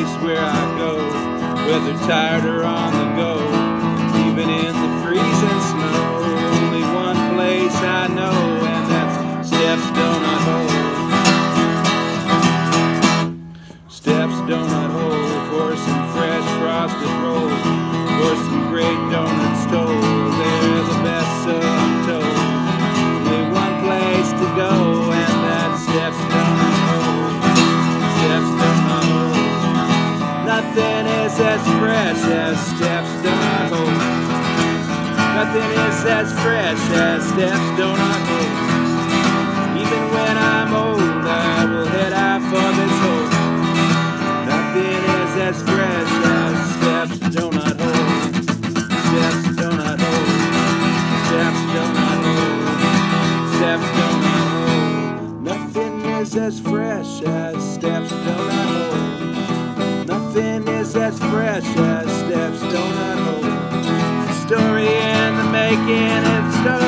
place where I go, whether tired or on the go, even in the freezing snow. Only one place I know, and that's Steph's Donut Hole. Steph's Donut Hole for some fresh frosted rolls, for some great donut stoles. They're the best, so I'm told. Only one place to go, and that's Steph's Donut Hole. Steph's Donut Hole. Nothing is as fresh as Steph's Donut Hole. Nothing is as fresh as Steph's Donut Hole. Even when I'm old, I will head out for this hole. Nothing is as fresh as Steph's Donut Hole. Steph's Donut Hole. Steph's Donut Hole. Steph's Donut Hole. Nothing is as fresh as Steph's Donut Hole. Nothing is as fresh as Steph's Donut Hole. Story in the making, it's story